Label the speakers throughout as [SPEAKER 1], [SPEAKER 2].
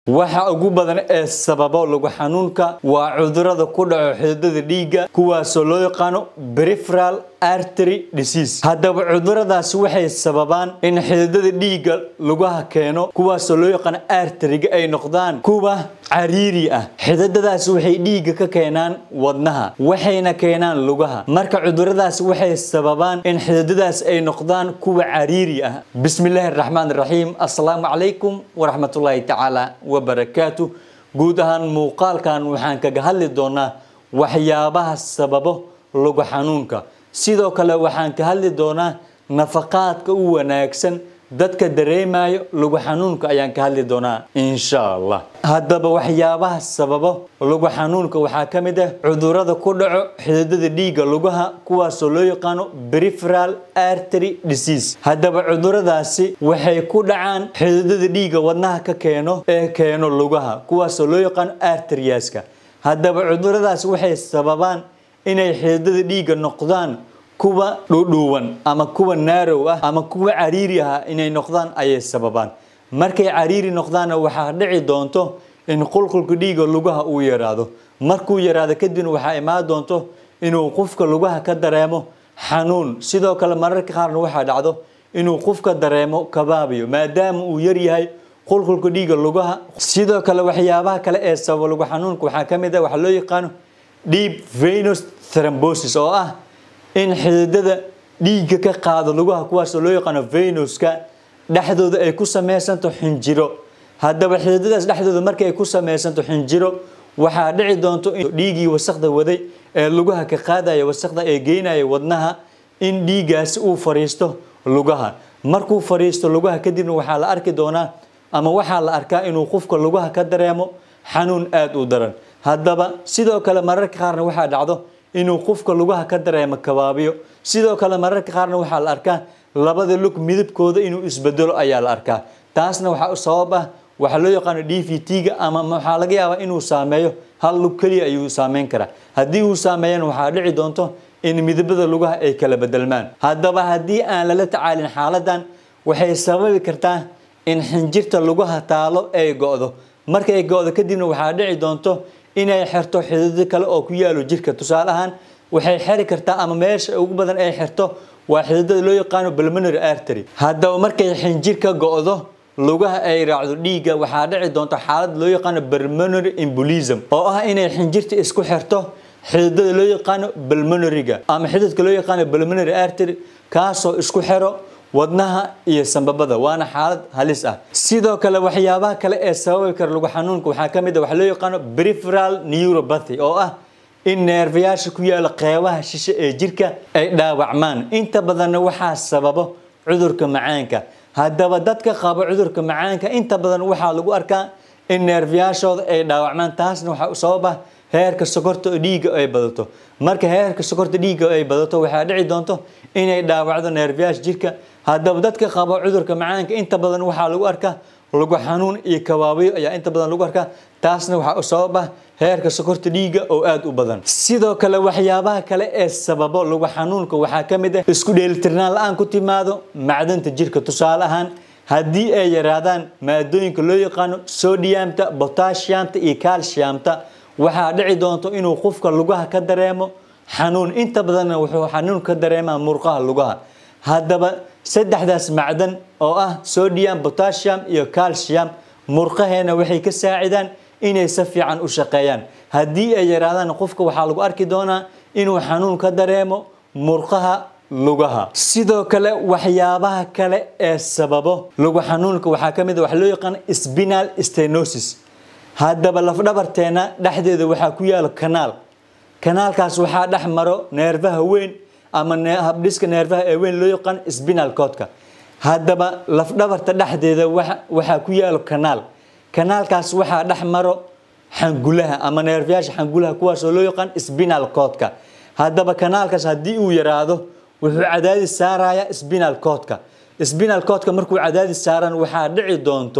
[SPEAKER 1] waxa ugu badan ee sababo lagu xanuunka waa cudurrada ku dhaco xididada dhiigga kuwaas oo loo yaqaan peripheral artery disease. haddaba cudurradaas waxay sababaan in xididada dhiigga lugaha keeno kuwaas oo loo yaqaan artery-ga ay noqdaan kuwa cariiri ah. xididadaas waxay dhiigga ka keenaan wadnaha waxayna keenaan lugaha. marka cudurradaas waxay sababaan in xididadaas ay noqdaan kuwa cariiri ah. bismillaahir rahmaanir rahiim. assalaamu calaykum waraxmatullaahi tacaala وبركاته. guud ahaan muuqaalkan waxaan kaga hadli doonaa waxyaabaha sababo lugu xanuunka. sidoo kale waxaan ka hadli doonaa nafaqaadka u wanaagsan dadka dareemayo lugu xanuunka ayaan ka hadli doonaa insha Allah. haddaba waxyaabaha sababo lugu xanuunka waxaa ka mid ah cudurrada ku dhaco xididada dhiigga lugaha kuwaas oo loo yaqaan peripheral artery disease. haddaba cudurradaasi waxay ku dhacaan xididada dhiigga wadnaha ka keeno lugaha kuwaas oo loo yaqaan arterieska. haddaba cudurradaasi waxay sababaan inay xididada dhiigga noqdaan kuwa dhuudhuuban ama kuwa narrow ah ama kuwa cariiri ah inay noqdaan ayay sababaan. markay cariiri noqdaana waxaa dhici doonto in qulqulka dhiigga lugaha uu yaraado. markuu yaraado kadibna waxaa imaan doonto inuu qofka lugaha ka dareemo xanuun. sidoo kale mararka qaarna waxaa dhacdo inuu qofka dareemo kabaabiyo maadaama uu yar yahay qulqulka dhiigga lugaha. sidoo kale waxyaabaha kale ee sababa lugu xanuunka waxaa ka mid ah waxa loo yaqaan deep venous thrombosis oo ah in xididada dhiigga ka qaado lugaha kuwaas oo loo yaqaan venuska dhexdooda ay ku sameysanto xinjiro. haddaba xididadaas dhexdooda markay ku sameysanto xinjiro waxaa dhici doonto in dhiiggii wasaqda waday ee lugaha ka qaadaya wasaqda ee geynaya wadnaha in dhiiggaasi uu fariisto lugaha. markuu fariisto lugaha kadibna waxaa la arki doonaa ama waxaa la arkaa inuu qofka lugaha ka dareemo xanuun aad u daran. haddaba sidoo kale mararka qaarna waxaa dhacdo inuu qofka lugaha ka dareemo kabaabiyo. sidoo kale mararka qaarna waxaa la arkaa labada lug midabkooda inuu isbedelo ayaa la arkaa. taasna waxaa sabab ah waxa loo yaqaan DVT-ga ama waxaa laga yaabaa inuu saameeyo hal lug kaliya ayuu saameyn karaa. haddii uu saameeyana waxaa dhici doonto in midabada lugaha ay kala bedelmaan. haddaba haddii aan lala tacaalin xaaladan waxay sababi kartaa in xinjirta lugaha taalo ay go'do. markay go'do kadibna waxaa dhici doonto inay xirto xididdo kale oo ku yaalo jirka. tusaale ahaan waxay xiri kartaa ama meesha ugu badan ay xirto waa xididada loo yaqaan pulmonary artery. haddaba markay xinjirka go'do lugaha ay raacdo dhiigga waxaa dhici doonta xaalad loo yaqaan pulmonary embolism oo ah inay xinjirta isku xirto xididada loo yaqaan pulmonary-ga ama xididka loo yaqaan pulmonary artery kaasoo isku xiro wadnaha iyo sanbabada. waana xaalad halis ah. sidoo kale waxyaabaha kale ee sababi kara lugu xanuunka waxaa ka mid ah waxa loo yaqaan peripheral neuropathy oo ah in neerfayaasha ku yaala qeybaha shishe ee jirka ay dhaawacmaan. inta badanna waxaa sababo cudurka macaanka. haddaba dadka qaba cudurka macaanka inta badan waxaa lagu arkaa in neerfayaashooda ay dhaawacmaan. taasna waxaa sabab ah heerka sokorta dhiigga ay badato. marka heerka sokorta dhiigga ay badato waxaa dhici doonto inay dhaawacdo neerfayaasha jirka. haddaba dadka qaba cudurka macaanka inta badan waxaa lagu arkaa lugu xanuun iyo kabaabiyo ayaa inta badan lagu arkaa. taasna waxaa sabab ah heerka sokorta dhiigga oo aad u badan. sidoo kale waxyaabaha kale ee sababo lugu xanuunka waxaa ka mid ah isku dheelitirnaan la'aan ku timaado macdanta jirka. tusaale ahaan haddii ay yaraadaan maadooyinka loo yaqaano sodiumta, potassiumta iyo calciumta waxaa dhici doonto inuu qofka lugaha ka dareemo xanuun. inta badanna wuxuu xanuun ka dareemaa murqaha lugaha. haddaba saddexdaas macdan oo ah sodium, potassium iyo calcium murqaheena waxay ka saacidaan inay si fiican u shaqeeyaan. haddii ay yaraadaan qofka waxaa lagu arki doonaa inuu xanuun ka dareemo murqaha lugaha. sidoo kale waxyaabaha kale ee sababo lugu xanuunka waxaa ka mid ah waxa loo yaqaan spinal stenosis. haddaba lafdhabarteena dhexdeeda waxaa ku yaalo kanaal. kanaalkaas waxaa dhex maro neerfaha weyn ama habdhiska neerfaha ee weyn loo yaqaan spinal cord-ka. haddaba lafdhabarta dhexdeeda waxaa ku yaalo kanaal. kanaalkaas waxaa dhex maro xangulaha ama neerfayaasha xangulaha kuwaas oo loo yaqaan spinal cord-ka. haddaba kanaalkaas haddii uu yaraado wuxuu cadaadis saaraya spinal cord-ka. spinal cord-ka markuu cadaadis saaran waxaa dhici doonto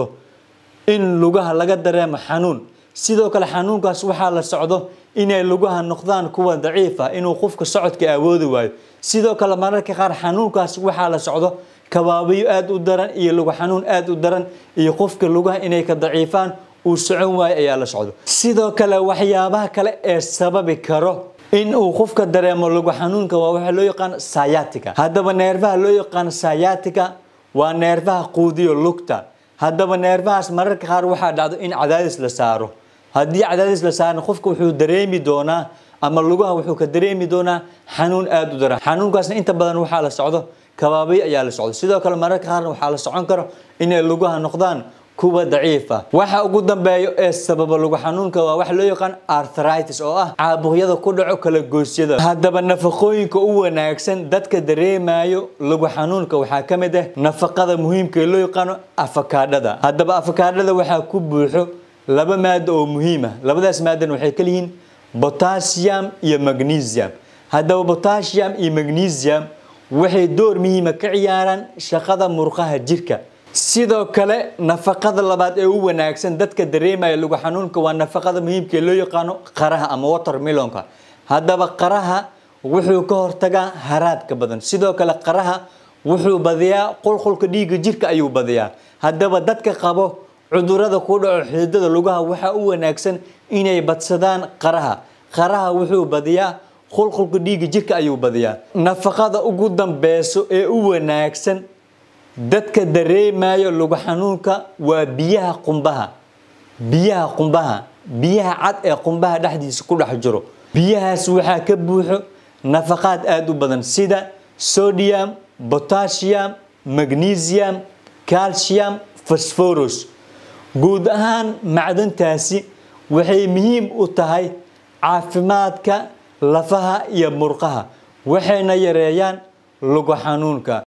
[SPEAKER 1] in lugaha laga dareemo xanuun. sidoo kale xanuunkaas waxaa la socdo inay lugaha noqdaan kuwa daciif ah inuu qofka socodka awoodi waayo. sidoo kale mararka qaar xanuunkaas waxaa la socdo kabaabiyo aad u daran iyo lugu xanuun aad u daran iyo qofka lugaha inay ka daciifaan uu socon waayo ayaa la socdo sidoo kale waxyaabaha kale ee sababi karo in uu qofka dareemo lugu xanuunka waa waxa loo yaqaan sciatica hadaba neerfaha loo yaqaan sciatica waa neerfaha quudiyo lugta hadaba neerfahaas mararka qaar waxa dhacdo in cadaadis la saaro haddii cadaadis la saaro qofku wuxuu dareemi doonaa ama lugaha wuxuu ka dareemi doonaa xanuun aad u daran xanuunkaasna inta badan waxa la socdo kabaabay ayaa la socdo sidoo kale mararka qaar waxa la socon karo inay lugaha noqdaan kuwa daciif ah waxa ugu dambeeyo ee sababa lugu xanuunka waa wax loo yaqaan arthritis oo ah caabuqyada ku dhaco kala goosyada hadaba nafaqooyinka u wanaagsan dadka dareemayo lugu xanuunka waxa kamid ah nafaqada muhiimka ee loo yaqaan avocado hadaba avocado waxa ku buuxo laba maado oo muhiim ah labadaas maadan waxay kala yihiin potassium iyo magnesium hadaba potassium iyo magnesium waxay door muhiim ah ka ciyaaraan shaqada murqaha jirka sidoo kale nafaqada labaad ee u wanaagsan dadka dareemaya lugu xanuunka waa nafaqada muhiimka ee loo yaqaan qaraha ama watermelonka hadaba qaraha wuxuu ka hortagaa haraadka badan sidoo kale qaraha wuxuu badiyaa qulqulka dhiigga jirka ayuu badiyaa hadaba dadka qabo cudurada ku dhaco xididada lugaha waxa u wanaagsan inay badsadaan qaraha wuxuu badiyaa qulqulka dhiigga jirka ayuu badiyaa nafaqada ugu dambayso ee u wanaagsan dadka dareemayo lugu xanuunka waa biyaha qumbaha biyaha cad ee qumbaha dhaxdiisa ku dhex jiro biyahaas waxa ka buuxo nafaqaad aad u badan sida sodium potassium magnesium calcium phosphorus guud ahaan macdantaasi waxay muhiim u tahay caafimaadka lafaha iyo murqaha waxayna yareeyaan lugu xanuunka